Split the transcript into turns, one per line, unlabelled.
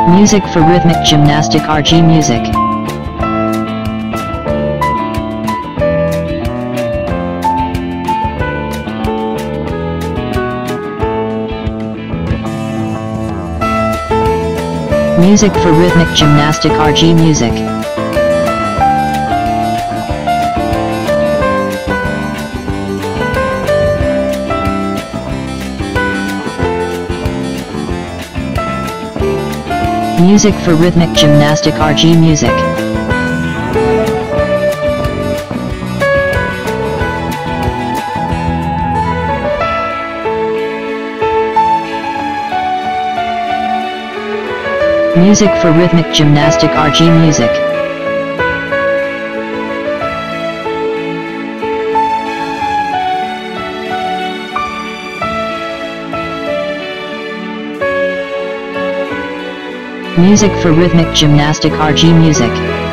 Music for rhythmic gymnastic RG music. Music for rhythmic gymnastic RG music. Music for rhythmic gymnastic RG music. Music for rhythmic gymnastic RG music. Music for rhythmic gymnastic RG music.